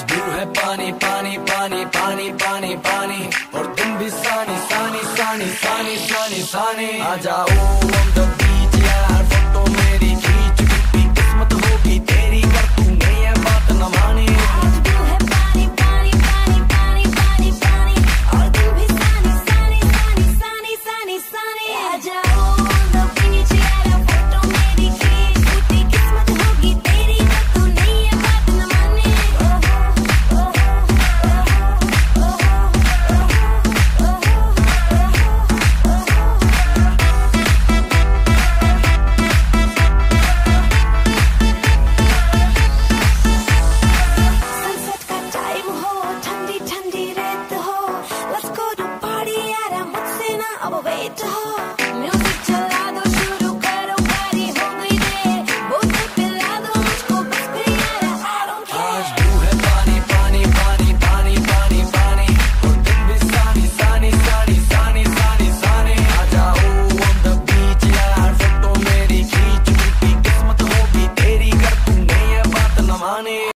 Blue है पानी पानी पानी पानी पानी पानी, और तुम भी सानी सानी सानी सानी सानी सानी। आ जाओ on the beach यार, फोटो मेरी खींच, कितनी किस्मत होगी तेरी कर तूने ये बात न मानी। ब्लू है पानी पानी पानी पानी पानी पानी, और तुम भी सानी सानी सानी सानी सानी सानी। आ जाओ on the beach यार, फोटो मेरी खींच, कितनी किस्मत होगी तेरी कर तूने ये बात न मानी। Let's go to party यार, मुझसे ना अब wait हो। Music चला